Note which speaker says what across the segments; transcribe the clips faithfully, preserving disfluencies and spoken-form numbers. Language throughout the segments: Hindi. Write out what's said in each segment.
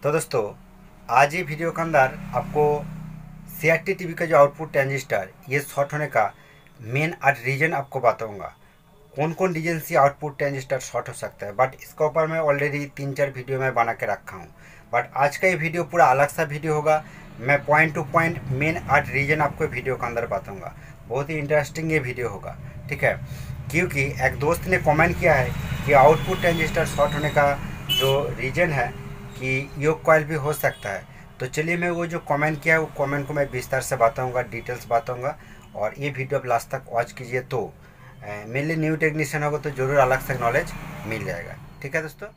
Speaker 1: तो दोस्तों आज ये वीडियो के अंदर आपको C R T T V का जो आउटपुट ट्रांजिस्टर ये शॉर्ट होने का मेन आठ रीजन आपको बताऊंगा। कौन कौन रीजन से आउटपुट ट्रांजिस्टर शॉर्ट हो सकता है। बट इसके ऊपर मैं ऑलरेडी तीन चार वीडियो में बना के रखा हूँ। बट आज का ये वीडियो पूरा अलग सा वीडियो होगा। मैं पॉइंट टू पॉइंट मेन आठ रीजन आपको वीडियो के अंदर बताऊँगा। बहुत ही इंटरेस्टिंग ये वीडियो होगा, ठीक है। क्योंकि एक दोस्त ने कमेंट किया है कि आउटपुट ट्रांजिस्टर शॉर्ट होने का जो रीजन है कि योग कॉइल भी हो सकता है। तो चलिए मैं वो जो कमेंट किया है वो कमेंट को मैं विस्तार से बताऊंगा, डिटेल्स बताऊंगा। और ये वीडियो आप लास्ट तक वॉच कीजिए तो मेनली न्यू टेक्नीशियन होगा तो जरूर अलग से नॉलेज मिल जाएगा, ठीक है दोस्तों।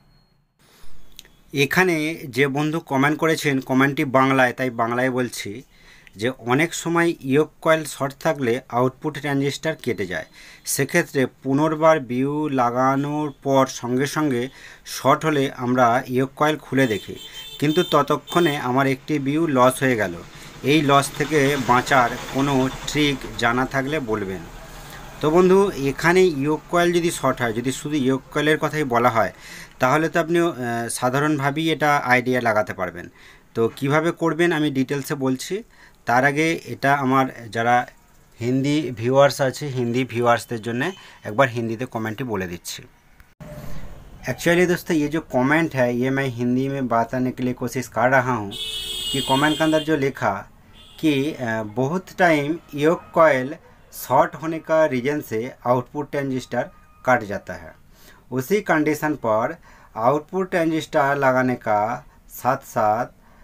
Speaker 1: এখানে যে বন্ধু কমেন্ট করেছেন কমেন্টটি বাংলায়, তাই বাংলায় বলছি যে অনেক সময় ইয়োগ কয়েল শর্ট থাকলে আউটপুট ট্রানজিস্টার কেটে যায়। সেক্ষেত্রে পুনর্বার বিউ লাগানোর পর সঙ্গে সঙ্গে শর্ট হলে আমরা ইয়োগ কয়েল খুলে দেখি, কিন্তু ততক্ষণে আমার একটি বিউ লস হয়ে গেল। এই লস থেকে বাঁচার কোনো ট্রিক জানা থাকলে বলবেন। তো বন্ধু এখানে ইয়োগ কয়েল যদি শর্ট হয়, যদি শুধু ইয়োগ কয়েলের কথাই বলা হয় তাহলে তো আপনি সাধারণভাবেই এটা আইডিয়া লাগাতে পারবেন। তো কিভাবে করবেন আমি ডিটেলসে বলছি। তার আগে এটা আমার যারা হিন্দি ভিউয়ার্স আছে হিন্দি ভিউয়ার্সদের জন্য একবার হিंदीতে कमेंट बोले दिच्छी। एक्चुअली दोस्तों ये जो कमेंट है ये मैं हिंदी में बताने के लिए कोशिश कर रहा हूँ कि कमेंट के अंदर जो लिखा कि बहुत टाइम इयोग कॉइल शॉर्ट होने का रीजन से आउटपुट ट्रांजिस्टर कट जाता है। उसी कंडीशन पर आउटपुट ट्रांजिस्टर लगाने का साथ साथ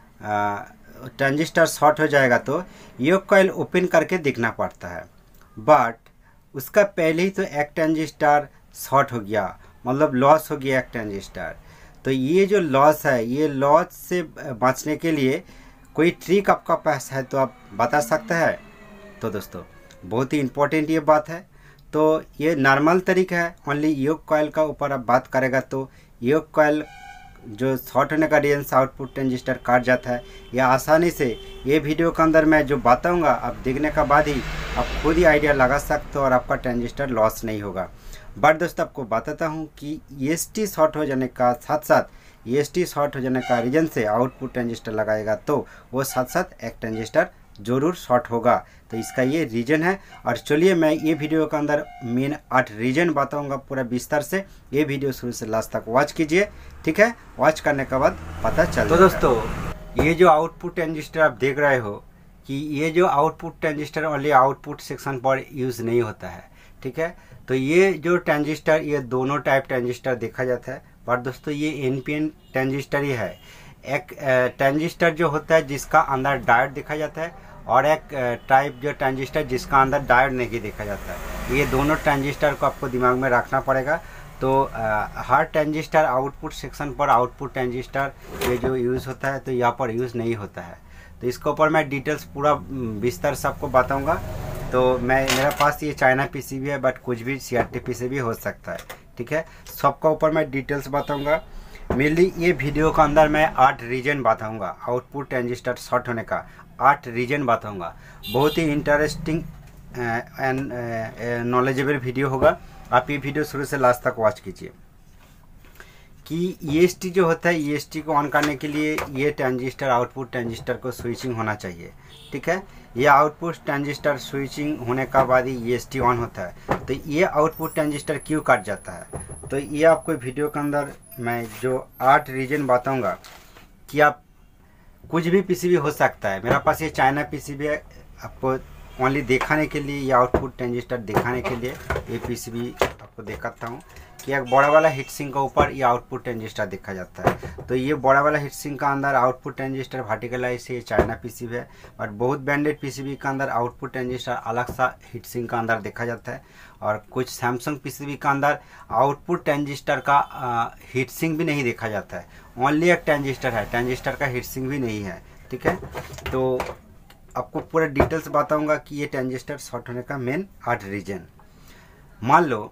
Speaker 1: ट्रांजिस्टर शॉर्ट हो जाएगा तो इयोग कॉइल ओपन करके देखना पड़ता है। बट उसका पहले ही तो एक ट्रांजिस्टर शॉर्ट हो गया, मतलब लॉस हो गया एक ट्रांजिस्टर। तो ये जो लॉस है ये लॉस से बचने के लिए कोई ट्रिक आपका पास है तो आप बता सकते हैं। तो दोस्तों बहुत ही इम्पोर्टेंट ये बात है। तो ये नॉर्मल तरीका है, ओनली इयोग कॉइल का ऊपर आप बात करेगा तो इयोग कॉइल जो शॉर्ट होने का रीजन से आउटपुट ट्रांजिस्टर काट जाता है। यह आसानी से ये वीडियो के अंदर मैं जो बताऊंगा आप देखने का बाद ही आप खुद ही आइडिया लगा सकते हो और आपका ट्रांजिस्टर लॉस नहीं होगा। बट दोस्तों आपको बताता हूँ कि ई एस टी शॉर्ट हो जाने का साथ साथ ई एस टी शॉर्ट हो जाने का रीजन से आउटपुट ट्रांजिस्टर लगाएगा तो वो साथ साथ एक ट्रांजिस्टर ज़रूर शॉर्ट होगा। तो इसका ये रीजन है। और चलिए मैं ये वीडियो के अंदर मेन आठ रीजन बताऊंगा पूरा विस्तार से। ये वीडियो शुरू से लास्ट तक वॉच कीजिए, ठीक है। वॉच करने के बाद पता चल। तो दोस्तों ये जो आउटपुट ट्रांजिस्टर आप देख रहे हो कि ये जो output transistor only output section पर यूज़ नहीं होता है, ठीक है। तो ये जो ट्रांजिस्टर ये दोनों टाइप ट्रांजिस्टर देखा जाता है। पर दोस्तों ये एन पी एन ट्रांजिस्टर ही है। एक ट्रांजिस्टर जो होता है जिसका अंदर डायोड देखा जाता है और एक टाइप जो ट्रांजिस्टर जिसका अंदर डायोड नहीं देखा जाता है। ये दोनों ट्रांजिस्टर को आपको दिमाग में रखना पड़ेगा। तो आ, हर ट्रांजिस्टर आउटपुट सेक्शन पर आउटपुट ट्रांजिस्टर ये जो यूज़ होता है तो यहाँ पर यूज़ नहीं होता है। तो इसके ऊपर मैं डिटेल्स पूरा विस्तार से आपको बताऊँगा। तो मैं मेरे पास ये चाइना पीसीबी है बट कुछ भी सी आर टी पीसीबी हो सकता है, ठीक है। सबका ऊपर मैं डिटेल्स बताऊँगा। मेनली ये वीडियो के अंदर मैं आठ रीजन बताऊँगा, आउटपुट ट्रांजिस्टर शॉर्ट होने का आठ रीजन बताऊंगा। बहुत ही इंटरेस्टिंग एंड नॉलेजेबल वीडियो होगा। आप ये वीडियो शुरू से लास्ट तक वॉच कीजिए। कि ई एस टी जो होता है ई एस टी को ऑन करने के लिए ये ट्रांजिस्टर आउटपुट ट्रांजिस्टर को स्विचिंग होना चाहिए, ठीक है। ये आउटपुट ट्रांजिस्टर स्विचिंग होने का बाद ही ई एस टी ऑन होता है। तो ये आउटपुट ट्रांजिस्टर क्यों कट जाता है तो ये आपको वीडियो के अंदर मैं जो आठ रीजन बताऊँगा कि आप कुछ भी पीसीबी हो सकता है। मेरा पास ये चाइना पीसीबी है, आपको ओनली दिखाने के लिए, ये आउटपुट ट्रांजिस्टर दिखाने के लिए ये पीसीबी आपको दिखाता हूँ कि एक बड़ा वाला हीट सिंक का ऊपर ये आउटपुट ट्रांजिस्टर देखा जाता है। तो ये बड़ा वाला हीट सिंक का अंदर आउटपुट ट्रांजिस्टर वर्टिकलाइज से चाइना पीसीबी है। और बहुत ब्रांडेड पीसीबी का अंदर आउटपुट ट्रांजिस्टर अलग सा हीट सिंक का अंदर देखा जाता है। और कुछ सैमसंग पीसीबी का अंदर आउटपुट ट्रांजिस्टर का हीट सिंक भी नहीं देखा जाता है, ओनली एक ट्रांजिस्टर है, ट्रांजिस्टर का हीट सिंक भी नहीं है, ठीक है। तो आपको पूरा डिटेल्स बताऊंगा कि ये ट्रांजिस्टर शॉर्ट होने का मेन आठ रीजन। मान लो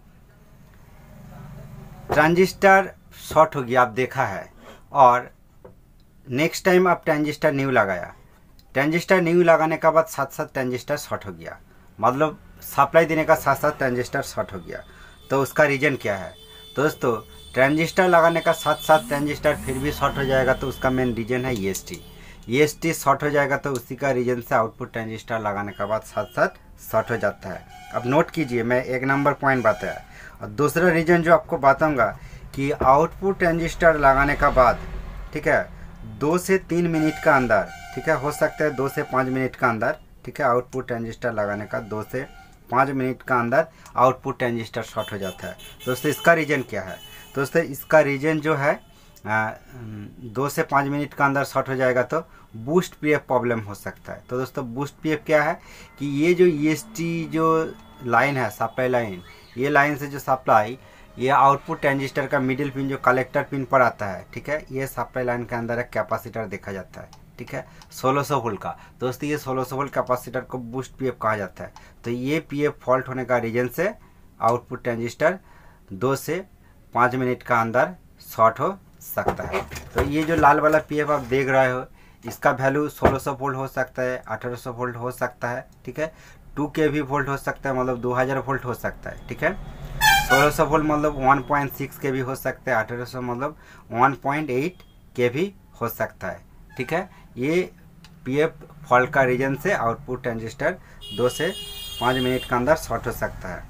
Speaker 1: ट्रांजिस्टर शॉर्ट हो गया, आप देखा है, और नेक्स्ट टाइम आप ट्रांजिस्टर न्यू लगाया, ट्रांजिस्टर न्यू लगाने के बाद साथ साथ ट्रांजिस्टर शॉर्ट हो गया, मतलब सप्लाई देने का साथ साथ ट्रांजिस्टर शॉर्ट हो गया। तो उसका रीज़न क्या है? तो दोस्तों ट्रांजिस्टर लगाने का साथ साथ ट्रांजिस्टर फिर भी शॉर्ट हो जाएगा तो उसका मेन रीजन है E S T. E S T short हो जाएगा तो उसी का रीजन से आउटपुट ट्रांजिस्टर लगाने के बाद साथ साथ शॉर्ट हो जाता है। अब नोट कीजिए, मैं एक नंबर पॉइंट बताया। और दूसरा रीजन जो आपको बताऊंगा कि आउटपुट ट्रांजिस्टर लगाने का बाद, ठीक है, दो से तीन मिनट का अंदर, ठीक है, हो सकता है दो से पाँच मिनट का अंदर, ठीक है, आउटपुट ट्रांजिस्टर लगाने का दो से पाँच मिनट का अंदर आउटपुट ट्रांजिस्टर शॉर्ट हो जाता है। दोस्तों इसका रीजन क्या है? दोस्तों इसका रीजन जो है आ, दो से पाँच मिनट का अंदर शॉर्ट हो जाएगा तो बूस्ट पी एफ प्रॉब्लम हो सकता है। तो दोस्तों बूस्ट पी एफ क्या है कि ये जो ई एस टी जो लाइन है, सप्लाई लाइन, ये लाइन से जो सप्लाई, ये आउटपुट ट्रांजिस्टर का मिडिल पिन जो कलेक्टर पिन पर आता है, ठीक है, ये सप्लाई लाइन के अंदर एक कैपेसिटर देखा जाता है, ठीक है, सोलह सौ वोल्ट का। दोस्तों ये सोलह सौ वोल्ट कैपेसिटर को बूस्ट पी एफ कहा जाता है। तो ये पी एफ फॉल्ट होने का रीजन से आउटपुट ट्रांजिस्टर दो से पाँच मिनट का अंदर शॉर्ट हो सकता है। तो ये जो लाल वाला पी एफ आप देख रहे हो, इसका वैल्यू सोलह सौ वोल्ट हो सकता है, अठारह सौ वोल्ट हो सकता है, ठीक है, टू के भी वोल्ट हो सकता है, मतलब दो हज़ार वोल्ट हो सकता है, ठीक है, सोलह सौ वोल्ट मतलब वन पॉइंट सिक्स के भी हो सकता है, अठारह सौ मतलब वन पॉइंट एट के भी हो सकता है, ठीक है। ये पी एफ फॉल्ट का रीजन से आउटपुट ट्रांजिस्टर दो से पाँच मिनट के अंदर शॉर्ट हो सकता है।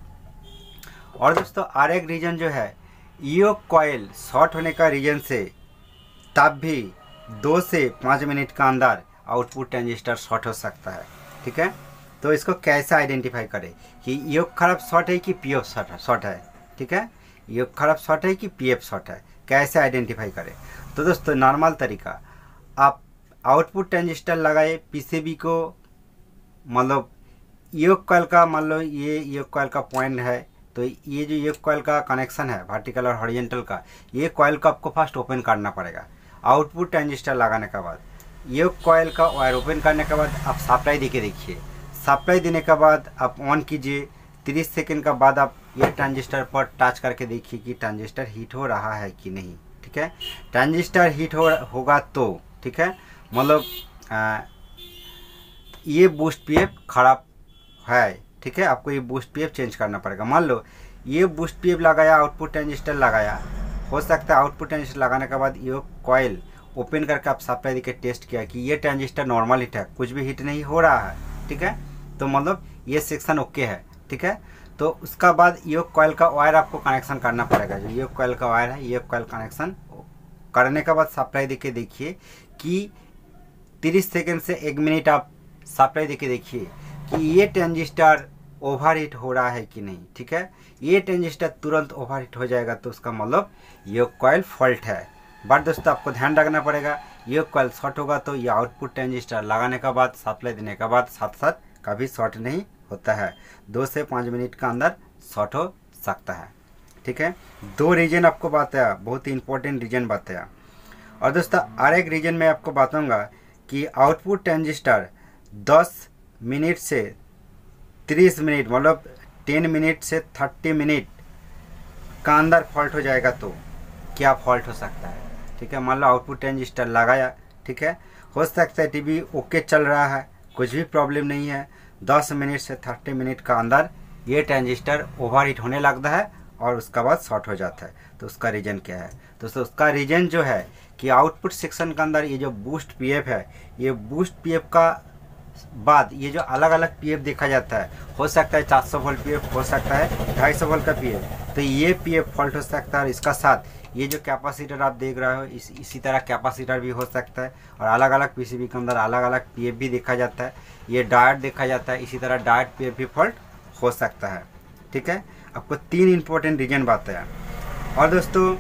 Speaker 1: और दोस्तों और एक रीजन जो है, ईओ कॉइल शॉर्ट होने का रीजन से तब भी दो से पाँच मिनट का अंदर आउटपुट ट्रांजिस्टर शॉर्ट हो सकता है, ठीक है। तो इसको कैसे आइडेंटिफाई करें कि ईओ खराब शॉर्ट है कि पी एफ शॉर्ट है, ठीक है, ईओ खराब शॉर्ट है कि पी एफ शॉर्ट है, कैसे आइडेंटिफाई करें? तो दोस्तों नॉर्मल तरीका, आप आउटपुट ट्रांजिस्टर लगाए पीसीबी को, मतलब ईओ कॉइल का, मान लो ये ईओ कॉइल का पॉइंट है, तो ये जो ईओ कॉइल का कनेक्शन है वर्टिकल और हॉरिजॉन्टल का, ये कॉइल को आपको फर्स्ट ओपन करना पड़ेगा। आउटपुट ट्रांजिस्टर लगाने के बाद ईओ कॉइल का वायर ओपन करने के बाद आप सप्लाई दे के देखिए। सप्लाई देने के बाद आप ऑन कीजिए, तीस सेकंड के बाद आप ये ट्रांजिस्टर पर टच करके देखिए कि ट्रांजिस्टर हीट हो रहा है कि नहीं, ठीक है। ट्रांजिस्टर हीट हो होगा तो, ठीक है, मतलब ये बूस्ट पी एफ खराब है, ठीक है, आपको ये बूस्ट पी एफ चेंज करना पड़ेगा। मान लो ये बूस्ट पी एफ लगाया, आउटपुट ट्रांजिस्टर लगाया, हो सकता है आउटपुट ट्रांजिस्टर लगाने के बाद ये कॉइल ओपन करके आप सप्लाई देके टेस्ट किया कि ये ट्रांजिस्टर नॉर्मल हीट है, कुछ भी हीट नहीं हो रहा है, ठीक है, तो मतलब ये सेक्शन ओके है, ठीक है। तो उसका बाद ये कॉइल का वायर आपको कनेक्शन करना पड़ेगा, जो ये कॉइल का वायर है, ये कॉइल कनेक्शन करने के बाद सप्लाई देके देखिए कि तीस सेकंड से एक मिनट आप सप्लाई देके देखिए कि ये ट्रांजिस्टर ओवर हीट हो रहा है कि नहीं, ठीक है। ये ट्रांजिस्टर तुरंत ओवर हीट हो जाएगा तो उसका मतलब ये कॉइल फॉल्ट है। बट दोस्तों आपको ध्यान रखना पड़ेगा, ये कॉइल शॉर्ट होगा तो ये आउटपुट ट्रांजिस्टर लगाने के बाद सप्लाई देने के बाद साथ साथ कभी शॉर्ट नहीं होता है, दो से पाँच मिनट के अंदर शॉर्ट हो सकता है, ठीक है। दो रीजन आपको बताया, बहुत ही इंपॉर्टेंट रीजन बताया। और दोस्तों और एक रीजन मैं आपको बताऊंगा कि आउटपुट ट्रांजिस्टर दस मिनट से तीस मिनट मतलब दस मिनट से तीस मिनट का अंदर फॉल्ट हो जाएगा तो क्या फॉल्ट हो सकता है, ठीक है। मान लो आउटपुट ट्रांजिस्टर लगाया, ठीक है, हो सकता है टीवी ओके चल रहा है, कुछ भी प्रॉब्लम नहीं है, दस मिनट से तीस मिनट का अंदर ये ट्रांजिस्टर ओवर हीट होने लगता है और उसका बाद शॉर्ट हो जाता है। तो उसका रीजन क्या है? दोस्तों उसका रीजन जो है कि आउटपुट सेक्शन के अंदर ये जो बूस्ट पी एफ है, ये बूस्ट पी एफ का बाद ये जो अलग अलग पी एफ देखा जाता है, हो सकता है चार सौ वोल्ट पी एफ, हो सकता है ढाई सौ वोल्ट का पी एफ, तो ये पी एफ फॉल्ट हो सकता है। और इसका साथ ये जो कैपेसिटर आप देख रहे हो, इस इसी तरह कैपेसिटर भी हो सकता है, और अलग अलग पीसीबी के अंदर अलग अलग पी एफ भी देखा जाता है, ये डायोड देखा जाता है, इसी तरह डायोड पी एफ भी फॉल्ट हो सकता है, ठीक है। आपको तीन इंपॉर्टेंट रीजन बताया। और दोस्तों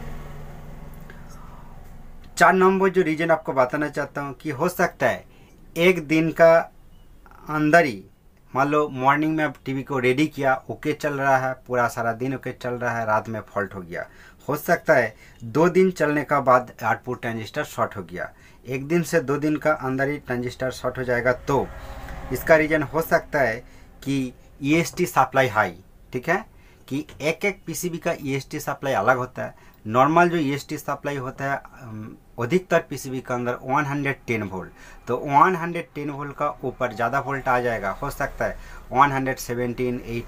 Speaker 1: चार नंबर जो रीजन आपको बताना चाहता हूँ कि हो सकता है एक दिन का अंदर ही, मान लो मॉर्निंग में आप टीवी को रेडी किया, ओके चल रहा है, पूरा सारा दिन ओके चल रहा है, रात में फॉल्ट हो गया। हो सकता है दो दिन चलने का बाद आउटपुट ट्रांजिस्टर शॉर्ट हो गया, एक दिन से दो दिन का अंदर ही ट्रांजिस्टर शॉर्ट हो जाएगा। तो इसका रीजन हो सकता है कि E S T supply high, ठीक है, कि एक एक पीसीबी का ईएसटी सप्लाई अलग होता है। नॉर्मल जो ईएसटी सप्लाई होता है अधिकतर पीसीबी के अंदर एक सौ दस वोल्ट, तो एक सौ दस वोल्ट का ऊपर ज़्यादा वोल्ट आ जाएगा, हो सकता है एक सौ सत्रह,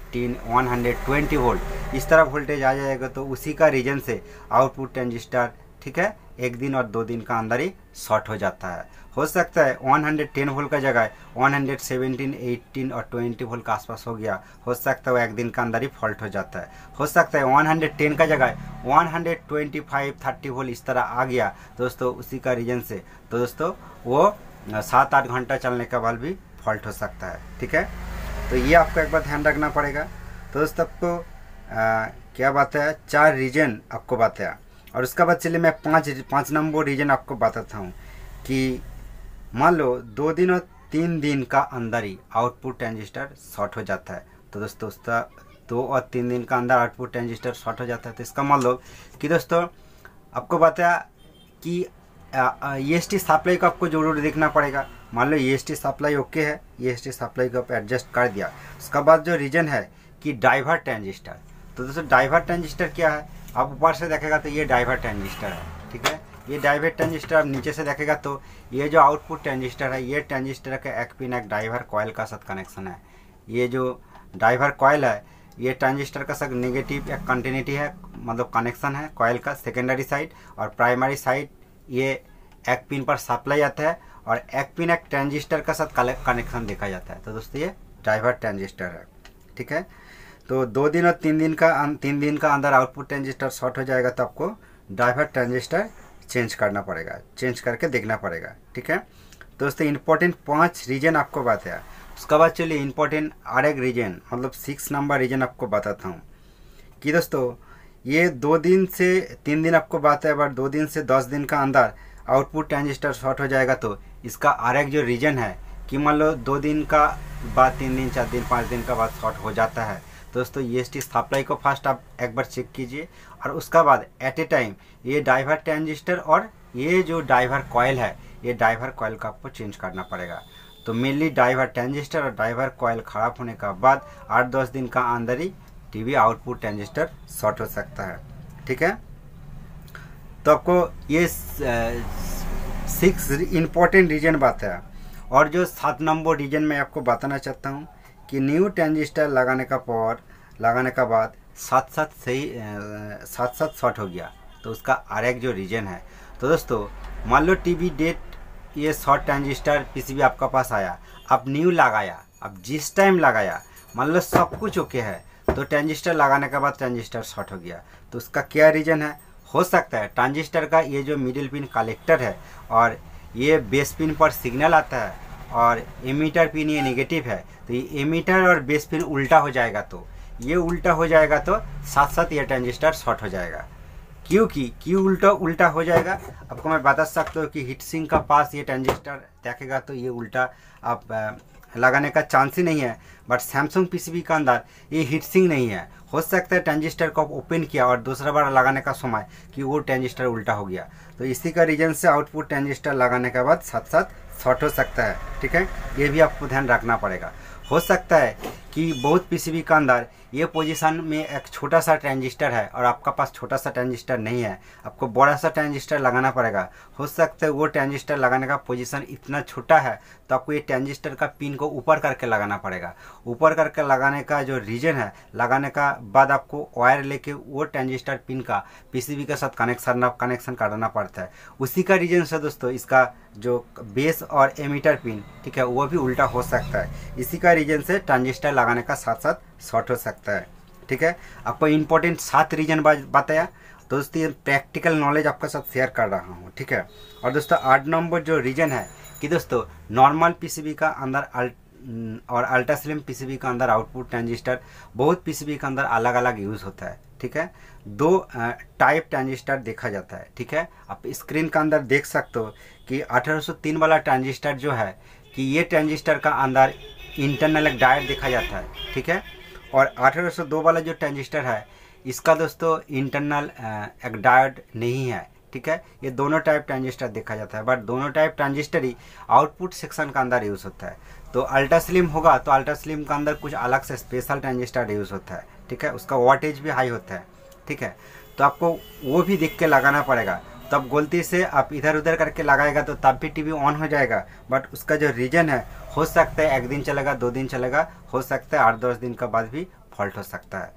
Speaker 1: अठारह, एक सौ बीस वोल्ट इस तरह वोल्टेज आ जाएगा। तो उसी का रीजन से आउटपुट ट्रांजिस्टर, ठीक है, एक दिन और दो दिन का अंदर ही शॉर्ट हो जाता है। हो सकता है एक सौ दस वोल्ट का जगह एक सौ सत्रह, अठारह और बीस वोल्ट के आसपास हो गया, हो सकता है वो एक दिन का अंदर ही फॉल्ट हो जाता है। हो सकता है एक सौ दस का जगह एक सौ पच्चीस, तीस वोल्ट इस तरह आ गया दोस्तों उसी का रीजन से। तो दोस्तों वो सात आठ घंटा चलने के बाद भी फॉल्ट हो सकता है, ठीक है। तो ये आपको एक बार ध्यान रखना पड़ेगा। तो दोस्तों आपको आ, क्या बात है, चार रीजन आपको बताया, और उसके बाद चलिए मैं पाँच पाँच नंबर रीजन आपको बताता हूँ कि मान लो दो दिन और तीन दिन का अंदर ही आउटपुट ट्रांजिस्टर शॉर्ट हो जाता है। तो दोस्तों उसका दो और तीन दिन का अंदर आउटपुट ट्रांजिस्टर शॉर्ट हो जाता है, तो इसका मान लो कि दोस्तों आपको बताया कि ईएसटी सप्लाई को आपको जरूर देखना पड़ेगा। मान लो ईएसटी सप्लाई ओके है, ईएसटी सप्लाई को आप एडजस्ट कर दिया। उसका बाद जो रीजन है कि डाइवर्ट ट्रांजिस्टर, तो दोस्तों डाइवर्ट ट्रांजिस्टर क्या है, आप ऊपर से देखेगा तो ये डाइवर्ट ट्रांजिस्टर है, ठीक है। ये डाइवर्ट ट्रांजिस्टर आप नीचे से देखेगा तो ये जो आउटपुट ट्रांजिस्टर है, ये ट्रांजिस्टर का एक पिन एक डाइवर कॉइल का साथ कनेक्शन है। ये जो डाइवर कॉइल है, ये ट्रांजिस्टर का साथ नेगेटिव एक कंटिन्यूटी है, मतलब कनेक्शन है कॉइल का सेकेंडरी साइड, और प्राइमरी साइड ये एक पिन पर सप्लाई आता है, और एक पिन एक ट्रांजिस्टर का साथ कनेक्शन देखा जाता है। तो दोस्तों ये डाइवर ट्रांजिस्टर है, ठीक है। तो दो दिन और तीन दिन का तीन दिन का अंदर आउटपुट ट्रांजिस्टर शॉर्ट हो जाएगा, तो आपको डाइवर ट्रांजिस्टर चेंज करना पड़ेगा, चेंज करके देखना पड़ेगा, ठीक है। दोस्तों इंपॉर्टेंट पांच रीजन आपको बताया। उसके बाद चलिए इंपॉर्टेंट और एक रीजन, मतलब सिक्स नंबर रीजन आपको बताता हूँ कि दोस्तों ये दो दिन से तीन दिन आपको बताया, बट दो दिन से दस दिन का अंदर आउटपुट ट्रांजिस्टर शॉर्ट हो जाएगा। तो इसका और एक जो रीजन है कि मान लो दो दिन का बाद, तीन दिन, चार दिन, पाँच दिन का बाद शॉर्ट हो जाता है। दोस्तों ईएसटी सप्लाई को फर्स्ट आप एक बार चेक कीजिए, और उसका बाद एट ए टाइम ये डाइवर ट्रांजिस्टर और ये जो डाइवर कॉइल है, ये डाइवर कॉइल का आपको चेंज करना पड़ेगा। तो मेनली डाइवर ट्रांजिस्टर और डाइवर कॉइल खराब होने का बाद आठ दस दिन का अंदर ही टीवी आउटपुट ट्रांजिस्टर शॉर्ट हो सकता है, ठीक है। तो आपको ये सिक्स इम्पोर्टेंट रीजन बताया, और जो सात नंबर रीजन मैं आपको बताना चाहता हूँ कि न्यू ट्रांजिस्टर लगाने का पर लगाने का बाद साथ साथ सही साथ साथ शॉर्ट हो गया, तो उसका और एक जो रीजन है। तो दोस्तों मान लो टीवी डेट ये शॉर्ट ट्रांजिस्टर पीसीबी आपका पास आया, आप न्यू लगाया, अब जिस टाइम लगाया मान लो सब कुछ ओके है, तो ट्रांजिस्टर लगाने के बाद ट्रांजिस्टर शॉर्ट हो गया, तो उसका क्या रीजन है। हो सकता है ट्रांजिस्टर का ये जो मिडिल पिन कलेक्टर है और ये बेस पिन पर सिग्नल आता है, और एमीटर पिन ये नेगेटिव है, तो ये एमीटर और बेस पिन उल्टा हो जाएगा, तो ये उल्टा हो जाएगा तो साथ साथ ये ट्रांजिस्टर शॉर्ट हो जाएगा। क्योंकि क्यों उल्टा उल्टा हो जाएगा आपको मैं बता सकता हूँ कि हीट सिंक का पास ये ट्रांजिस्टर देखेगा तो ये उल्टा आप लगाने का चांस ही नहीं है, बट सैमसंग पीसीबी का अंदर ये हीट सिंक नहीं है। हो सकता है ट्रांजिस्टर को ओपन किया और दूसरा बार लगाने का समय कि वो ट्रांजिस्टर उल्टा हो गया, तो इसी का रीजन से आउटपुट ट्रांजिस्टर लगाने के बाद साथ साथ शॉर्ट हो सकता है, ठीक है। ये भी आपको ध्यान रखना पड़ेगा। हो सकता है कि बहुत पीसीबी का अंदर ये पोजीशन में एक छोटा सा ट्रांजिस्टर है और आपका पास छोटा सा ट्रांजिस्टर नहीं है, आपको बड़ा सा ट्रांजिस्टर लगाना पड़ेगा। हो सकता है वो ट्रांजिस्टर लगाने का पोजीशन इतना छोटा है तो आपको ये ट्रांजिस्टर का पिन को ऊपर करके लगाना पड़ेगा। ऊपर करके लगाने का जो रीजन है, लगाने का बाद आपको वायर लेके वो ट्रांजिस्टर पिन का पीसीबी के साथ कनेक्शन कनेक्शन करना पड़ता है। उसी का रीजन से दोस्तों इसका जो बेस और एमीटर पिन, ठीक है, वो भी उल्टा हो सकता है। इसी का रीजन से ट्रांजिस्टर लगाने का साथ साथ शॉर्ट हो सकता है, ठीक है। आपको इंपॉर्टेंट सात रीजन बताया दोस्तों, ये प्रैक्टिकल नॉलेज आपके साथ शेयर कर रहा हूँ, ठीक है। और दोस्तों आठ नंबर जो रीजन है कि दोस्तों नॉर्मल पीसीबी का अंदर अल्ट और अल्ट्रा स्लिम पीसीबी का अंदर आउटपुट ट्रांजिस्टर बहुत पीसीबी का अंदर अलग अलग यूज़ होता है, ठीक है। दो टाइप ट्रांजिस्टर देखा जाता है, ठीक है। आप स्क्रीन का अंदर देख सकते हो कि अठारह सौ तीन वाला ट्रांजिस्टर जो है कि ये ट्रांजिस्टर का अंदर इंटरनल एक डायोड देखा जाता है, ठीक है। और अठारह सौ दो वाला जो ट्रांजिस्टर है इसका दोस्तों इंटरनल एक डायोड नहीं है, ठीक है। ये दोनों टाइप ट्रांजिस्टर देखा जाता है, बट दोनों टाइप ट्रांजिस्टर ही आउटपुट सेक्शन का अंदर यूज़ होता है। तो अल्ट्रा स्लिम होगा तो अल्ट्रा स्लिम का अंदर कुछ अलग से स्पेशल ट्रांजिस्टर यूज़ होता है, ठीक है, उसका वोल्टेज भी हाई होता है, ठीक है। तो आपको वो भी देख के लगाना पड़ेगा। तब गलती से आप इधर उधर करके लगाएगा तो तब भी टीवी ऑन हो जाएगा, बट उसका जो रीजन है, हो सकता है एक दिन चलेगा, दो दिन चलेगा, हो सकता है आठ दस दिन का बाद भी फॉल्ट हो सकता है।